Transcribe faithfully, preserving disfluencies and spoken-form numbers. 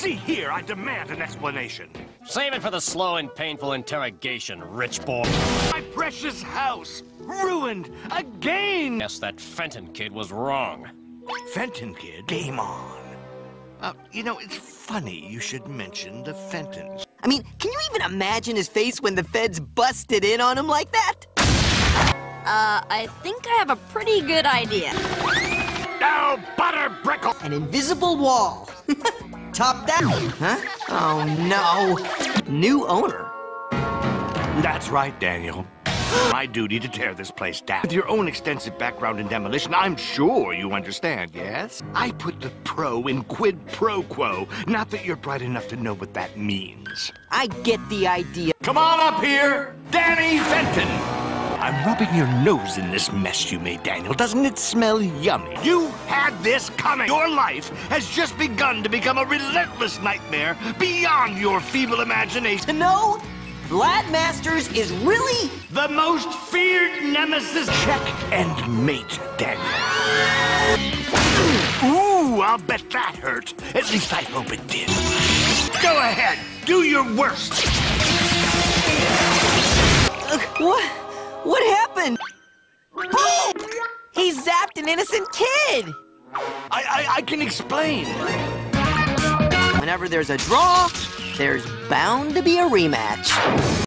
See here, I demand an explanation. Save it for the slow and painful interrogation, rich boy. My precious house, ruined again! Yes, that Fenton kid was wrong. Fenton kid? Game on. Uh, you know, it's funny you should mention the Fentons. I mean, can you even imagine his face when the feds busted in on him like that? Uh, I think I have a pretty good idea. Now, butter brickle! An invisible wall. Top that. Huh? Oh, no. New owner. That's right, Daniel. My duty to tear this place down. With your own extensive background in demolition, I'm sure you understand, yes? I put the pro in quid pro quo. Not that you're bright enough to know what that means. I get the idea. Come on up here, Danny Fenton! I'm rubbing your nose in this mess you made, Daniel. Doesn't it smell yummy? You had this coming. Your life has just begun to become a relentless nightmare beyond your feeble imagination. To know Vlad Masters is really the most feared nemesis. Check and mate, Daniel. Ooh, I'll bet that hurt. At least I hope it did. Go ahead, do your worst. Uh, what? What happened? Oh! He zapped an innocent kid! I, I, I can explain. Whenever there's a draw, there's bound to be a rematch.